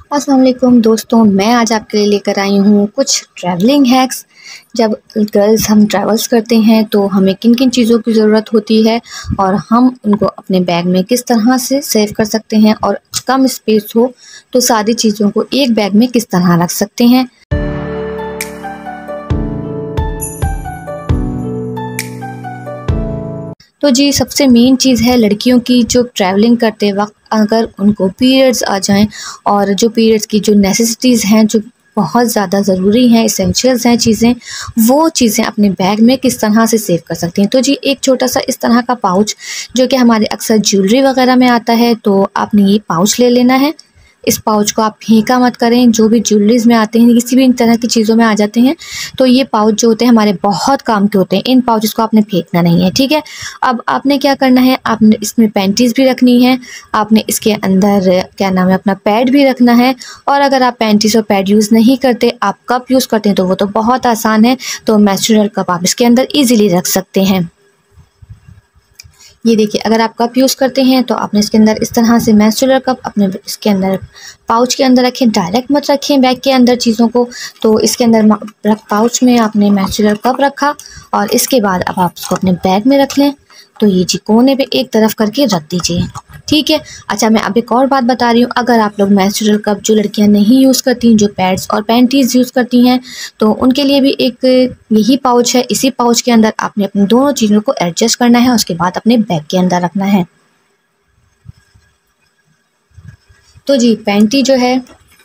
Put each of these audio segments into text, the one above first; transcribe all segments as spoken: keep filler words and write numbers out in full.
अस्सलाम वालेकुम दोस्तों, मैं आज आपके लिए लेकर आई हूँ कुछ ट्रैवलिंग हैक्स। जब गर्ल्स हम ट्रैवल्स करते हैं तो हमें किन किन चीज़ों की ज़रूरत होती है और हम उनको अपने बैग में किस तरह से सेव कर सकते हैं, और कम स्पेस हो तो सारी चीज़ों को एक बैग में किस तरह रख सकते हैं। तो जी, सबसे मेन चीज़ है लड़कियों की, जो ट्रैवलिंग करते वक्त अगर उनको पीरियड्स आ जाएं और जो पीरियड्स की जो नेसेसिटीज़ हैं, जो बहुत ज़्यादा ज़रूरी हैं, एसेंशियल्स हैं चीज़ें, वो चीज़ें अपने बैग में किस तरह से सेव कर सकती हैं। तो जी, एक छोटा सा इस तरह का पाउच जो कि हमारे अक्सर ज्वेलरी वगैरह में आता है, तो आपने ये पाउच ले लेना है। इस पाउच को आप फेंका मत करें, जो भी ज्वेलरीज़ में आते हैं, किसी भी इन तरह की चीज़ों में आ जाते हैं, तो ये पाउच जो होते हैं हमारे बहुत काम के होते हैं। इन पाउचेस को आपने फेंकना नहीं है, ठीक है। अब आपने क्या करना है, आपने इसमें पैंटीज़ भी रखनी है, आपने इसके अंदर क्या नाम है अपना पैड भी रखना है। और अगर आप पैंटीज़ और पैड यूज़ नहीं करते, आप कप यूज़ करते हैं, तो वो तो बहुत आसान है, तो मेंस्ट्रुअल कप आप इसके अंदर ईज़िली रख सकते हैं। ये देखिए, अगर आप कप यूज़ करते हैं तो आपने इसके अंदर इस तरह से मेंस्ट्रुअल कप अपने इसके अंदर पाउच के अंदर रखें, डायरेक्ट मत रखें बैग के अंदर चीज़ों को। तो इसके अंदर पाउच में आपने मेंस्ट्रुअल कप रखा और इसके बाद अब आप उसको अपने बैग में रख लें। तो ये जी कोने पे एक तरफ करके रख दीजिए, ठीक है। अच्छा, मैं अब एक और बात बता रही हूँ, अगर आप लोग मेंस्ट्रुअल कप जो लड़कियाँ नहीं यूज़ करती, जो पैड्स और पैंटीज़ यूज़ करती हैं, तो उनके लिए भी एक यही पाउच है। इसी पाउच के अंदर आपने अपनी दोनों चीज़ों को एडजस्ट करना है, उसके बाद अपने बैग के अंदर रखना है। तो जी, पैंटी जो है,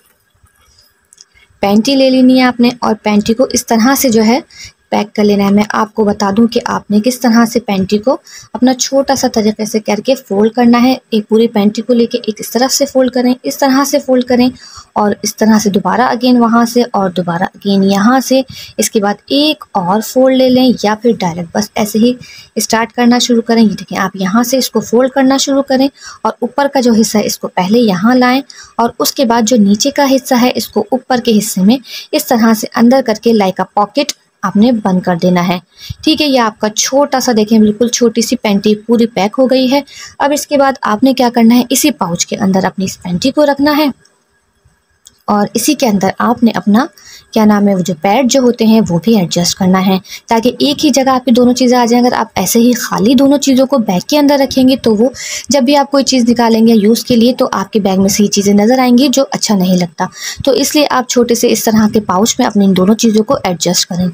पैंटी ले लेनी है आपने और पैंटी को इस तरह से जो है पैक कर लेना है। मैं आपको बता दूं कि आपने किस तरह से पैंटी को अपना छोटा सा तरीके से करके फ़ोल्ड करना है। एक पूरी पैंटी को लेके एक इस तरफ से फ़ोल्ड करें, इस तरह से फ़ोल्ड करें और इस तरह से दोबारा अगेन वहाँ से और दोबारा अगेन यहाँ से। इसके बाद एक और फ़ोल्ड ले लें या फिर डायरेक्ट बस ऐसे ही स्टार्ट करना शुरू करें। ये देखें, आप यहाँ से इसको फ़ोल्ड करना शुरू करें और ऊपर का जो हिस्सा है इसको पहले यहाँ लाएँ और उसके बाद जो नीचे का हिस्सा है इसको ऊपर के हिस्से में इस तरह से अंदर करके लाइक अ पॉकेट आपने बंद कर देना है, ठीक है। ये आपका छोटा सा, देखें, बिल्कुल छोटी सी पैंटी पूरी पैक हो गई है। अब इसके बाद आपने क्या करना है, इसी पाउच के अंदर अपनी इस पैंटी को रखना है और इसी के अंदर आपने अपना क्या नाम है वो जो पैड जो होते हैं वो भी एडजस्ट करना है, ताकि एक ही जगह आपकी दोनों चीज़ें आ जाएं। अगर आप ऐसे ही खाली दोनों चीज़ों को बैग के अंदर रखेंगे तो वो जब भी आप कोई चीज़ निकालेंगे यूज़ के लिए तो आपके बैग में से ही चीज़ें नज़र आएंगी, जो अच्छा नहीं लगता। तो इसलिए आप छोटे से इस तरह के पाउच में अपनी इन दोनों चीज़ों को एडजस्ट करें।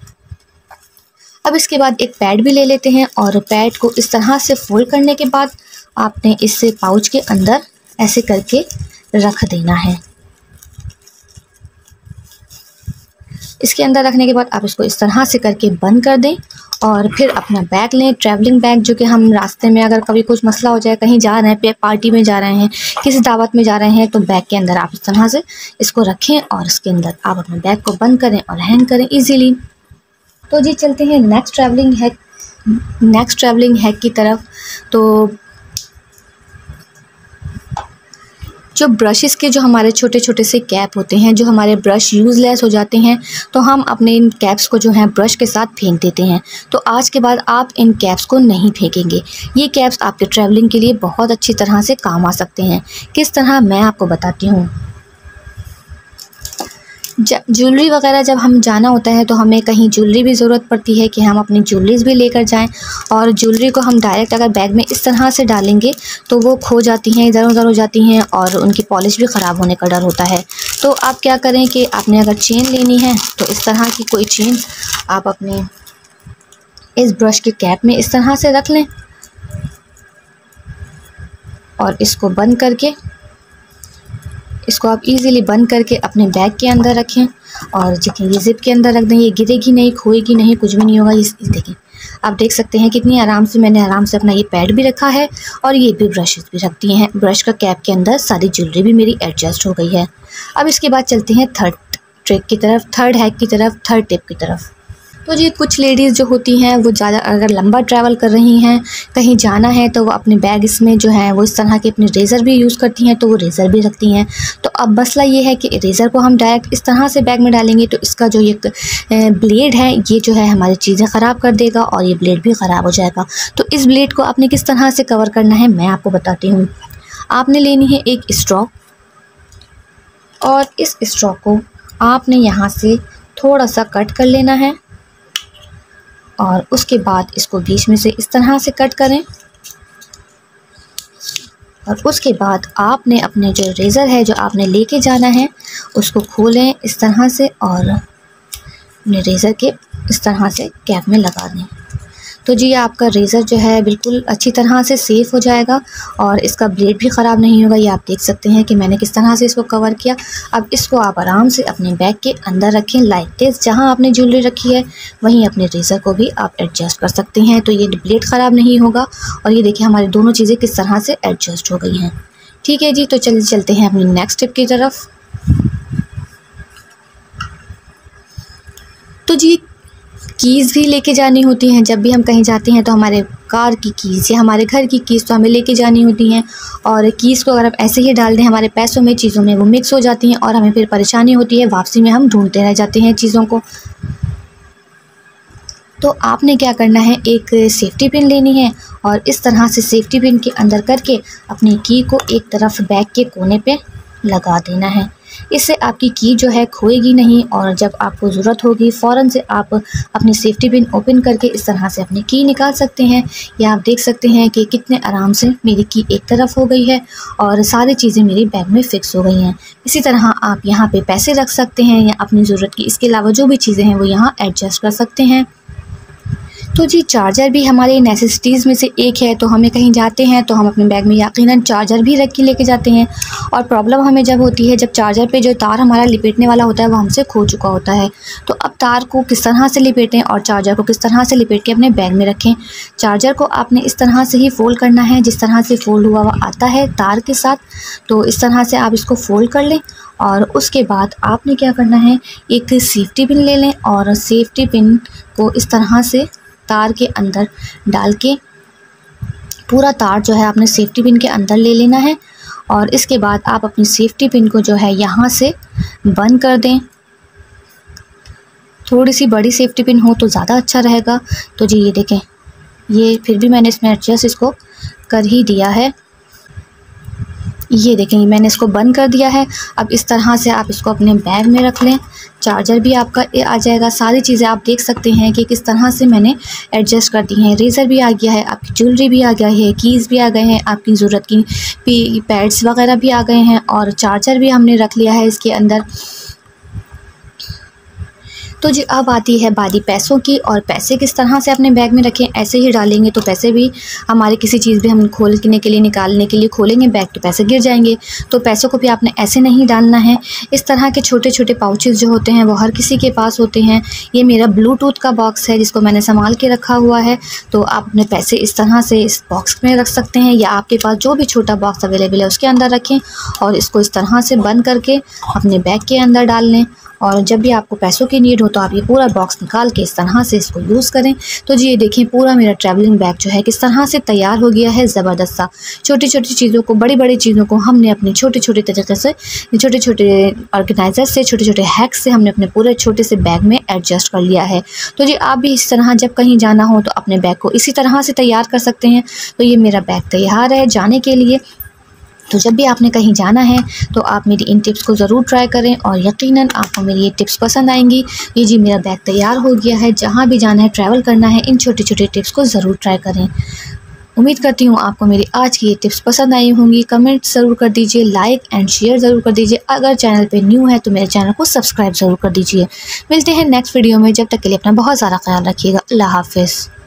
अब इसके बाद एक पैड भी ले लेते हैं और पैड को इस तरह से फोल्ड करने के बाद आपने इसे पाउच के अंदर ऐसे करके रख देना है। इसके अंदर रखने के बाद आप इसको इस तरह से करके बंद कर दें और फिर अपना बैग लें, ट्रैवलिंग बैग, जो कि हम रास्ते में अगर कभी कुछ मसला हो जाए, कहीं जा रहे हैं, पार्टी में जा रहे हैं, किसी दावत में जा रहे हैं, तो बैग के अंदर आप इस तरह से इसको रखें और इसके अंदर आप अपने बैग को बंद करें और हैंग करें ईजीली। तो जी, चलते हैं next travelling hack next travelling hack की तरफ। तो जो ब्रशेस के जो हमारे छोटे छोटे से कैप होते हैं, जो हमारे ब्रश यूज़लेस हो जाते हैं, तो हम अपने इन कैप्स को जो है ब्रश के साथ फेंक देते हैं। तो आज के बाद आप इन कैप्स को नहीं फेंकेंगे। ये कैप्स आपके ट्रैवलिंग के लिए बहुत अच्छी तरह से काम आ सकते हैं। किस तरह, मैं आपको बताती हूँ। ज्वेलरी वगैरह जब हम जाना होता है तो हमें कहीं ज्वेलरी भी ज़रूरत पड़ती है कि हम अपनी ज्वेलरीज भी लेकर जाएं, और ज्वेलरी को हम डायरेक्ट अगर बैग में इस तरह से डालेंगे तो वो खो जाती हैं, इधर उधर हो जाती हैं और उनकी पॉलिश भी ख़राब होने का डर होता है। तो आप क्या करें कि आपने अगर चेन लेनी है तो इस तरह की कोई चेन आप अपने इस ब्रश के कैप में इस तरह से रख लें और इसको बंद करके इसको आप इजीली बंद करके अपने बैग के अंदर रखें और देखिए ये ज़िप के अंदर रख दें। ये गिरेगी नहीं, खोएगी नहीं, कुछ भी नहीं होगा। इस देखिए, आप देख सकते हैं कितनी आराम से मैंने आराम से अपना ये पैड भी रखा है और ये भी ब्रशेस भी रखती हैं। ब्रश का कैप के अंदर सारी ज्वेलरी भी मेरी एडजस्ट हो गई है। अब इसके बाद चलते हैं थर्ड ट्रिक की तरफ, थर्ड हैक की तरफ, थर्ड टिप की तरफ। तो जी, कुछ लेडीज़ जो होती हैं वो ज़्यादा अगर लंबा ट्रैवल कर रही हैं, कहीं जाना है, तो वो अपने बैग इसमें जो है वो इस तरह के अपने रेज़र भी यूज़ करती हैं, तो वो रेज़र भी रखती हैं। तो अब मसला ये है कि रेज़र को हम डायरेक्ट इस तरह से बैग में डालेंगे तो इसका जो एक ब्लेड है ये जो है हमारी चीज़ें ख़राब कर देगा और ये ब्लेड भी ख़राब हो जाएगा। तो इस ब्लेड को आपने किस तरह से कवर करना है मैं आपको बताती हूँ। आपने लेनी है एक स्ट्रॉ, और इस स्ट्रॉ को आपने यहाँ से थोड़ा सा कट कर लेना है और उसके बाद इसको बीच में से इस तरह से कट करें। और उसके बाद आपने अपने जो रेज़र है जो आपने लेके जाना है उसको खोलें इस तरह से और अपने रेज़र के इस तरह से कैप में लगा दें। तो जी आपका रेज़र जो है बिल्कुल अच्छी तरह से सेफ़ हो जाएगा और इसका ब्लेड भी ख़राब नहीं होगा। ये आप देख सकते हैं कि मैंने किस तरह से इसको कवर किया। अब इसको आप आराम से अपने बैग के अंदर रखें लाइक दिस। जहाँ आपने ज्वेलरी रखी है वहीं अपने रेज़र को भी आप एडजस्ट कर सकते हैं, तो ये ब्लेड ख़राब नहीं होगा। और ये देखिए हमारी दोनों चीज़ें किस तरह से एडजस्ट हो गई हैं। ठीक है जी, तो चलिए चलते हैं अपनी नेक्स्ट टिप की तरफ। तो जी कीज़ भी लेके जानी होती हैं। जब भी हम कहीं जाते हैं तो हमारे कार की कीज़ या हमारे घर की कीज़ तो हमें लेके जानी होती हैं। और कीज़ को अगर हम ऐसे ही डाल दें हमारे पैसों में, चीज़ों में, वो मिक्स हो जाती हैं और हमें फिर परेशानी होती है। वापसी में हम ढूंढते रह जाते हैं चीज़ों को। तो आपने क्या करना है, एक सेफ्टी पिन लेनी है और इस तरह से सेफ्टी पिन के अंदर करके अपनी की को एक तरफ बैग के कोने पे लगा देना है। इससे आपकी की जो है खोएगी नहीं और जब आपको ज़रूरत होगी फ़ौरन से आप अपनी सेफ्टी पिन ओपन करके इस तरह से अपनी की निकाल सकते हैं। या आप देख सकते हैं कि कितने आराम से मेरी की एक तरफ हो गई है और सारी चीज़ें मेरी बैग में फ़िक्स हो गई हैं। इसी तरह आप यहाँ पे पैसे रख सकते हैं या अपनी ज़रूरत की इसके अलावा जो भी चीज़ें हैं वो यहाँ एडजस्ट कर सकते हैं। तो जी चार्जर भी हमारी नेसेसिटीज़ में से एक है। तो हमें कहीं जाते हैं तो हम अपने बैग में यकीनन चार्जर भी रख के लेके जाते हैं। और प्रॉब्लम हमें जब होती है जब चार्जर पे जो तार हमारा लिपेटने वाला होता है वो हमसे खो चुका होता है। तो अब तार को किस तरह से लिपेटें और चार्जर को किस तरह से लिपेट के अपने बैग में रखें। चार्जर को आपने इस तरह से ही फ़ोल्ड करना है जिस तरह से फ़ोल्ड हुआ हुआ आता है तार के साथ। तो इस तरह से आप इसको फ़ोल्ड कर लें और उसके बाद आपने क्या करना है, एक सेफ्टी पिन ले लें और सेफ्टी पिन को इस तरह से तार के अंदर डाल के पूरा तार जो है आपने सेफ्टी पिन के अंदर ले लेना है। और इसके बाद आप अपनी सेफ्टी पिन को जो है यहाँ से बंद कर दें। थोड़ी सी बड़ी सेफ्टी पिन हो तो ज़्यादा अच्छा रहेगा। तो जी ये देखें, ये फिर भी मैंने इसमें एडजस्ट इसको कर ही दिया है। ये देखें मैंने इसको बंद कर दिया है। अब इस तरह से आप इसको अपने बैग में रख लें। चार्जर भी आपका आ जाएगा। सारी चीज़ें आप देख सकते हैं कि किस तरह से मैंने एडजस्ट कर दी हैं। रेज़र भी आ गया है, आपकी ज्वेलरी भी आ गया है, कीज़ भी आ गए हैं, आपकी ज़रूरत की पैड्स वगैरह भी आ गए हैं और चार्जर भी हमने रख लिया है इसके अंदर। तो जी अब आती है बारी पैसों की। और पैसे किस तरह से अपने बैग में रखें। ऐसे ही डालेंगे तो पैसे भी हमारे किसी चीज़ भी हम खोलने के लिए निकालने के लिए खोलेंगे बैग तो पैसे गिर जाएंगे। तो पैसों को भी आपने ऐसे नहीं डालना है। इस तरह के छोटे छोटे पाउचेस जो होते हैं वो हर किसी के पास होते हैं। ये मेरा ब्लूटूथ का बॉक्स है जिसको मैंने संभाल के रखा हुआ है। तो आप अपने पैसे इस तरह से इस बॉक्स में रख सकते हैं या आपके पास जो भी छोटा बॉक्स अवेलेबल है उसके अंदर रखें और इसको इस तरह से बंद करके अपने बैग के अंदर डाल लें। और जब भी आपको पैसों की नीड हो तो आप ये पूरा बॉक्स निकाल के इस तरह से इसको यूज़ करें। तो जी ये देखें पूरा मेरा ट्रैवलिंग बैग जो है किस तरह से तैयार हो गया है ज़बरदस्त सा। छोटी छोटी चीज़ों को, बड़ी बड़ी चीज़ों को हमने अपने छोटे छोटे तरीके से, छोटे छोटे ऑर्गेनाइज़र से, छोटे छोटे हैक्स से हमने अपने पूरे छोटे से बैग में एडजस्ट कर लिया है। तो जी आप भी इस तरह जब कहीं जाना हो तो अपने बैग को इसी तरह से तैयार कर सकते हैं। तो ये मेरा बैग तैयार है जाने के लिए। तो जब भी आपने कहीं जाना है तो आप मेरी इन टिप्स को ज़रूर ट्राई करें और यकीनन आपको मेरी ये टिप्स पसंद आएंगी। ये जी मेरा बैग तैयार हो गया है। जहाँ भी जाना है, ट्रैवल करना है, इन छोटे छोटे टिप्स को ज़रूर ट्राई करें। उम्मीद करती हूँ आपको मेरी आज की ये टिप्स पसंद आई होंगी। कमेंट ज़रूर कर दीजिए, लाइक एंड शेयर ज़रूर कर दीजिए। अगर चैनल पे न्यू है तो मेरे चैनल को सब्सक्राइब ज़रूर कर दीजिए। मिलते हैं नेक्स्ट वीडियो में। जब तक के लिए अपना बहुत सारा ख्याल रखिएगा। अल्लाह हाफिज़।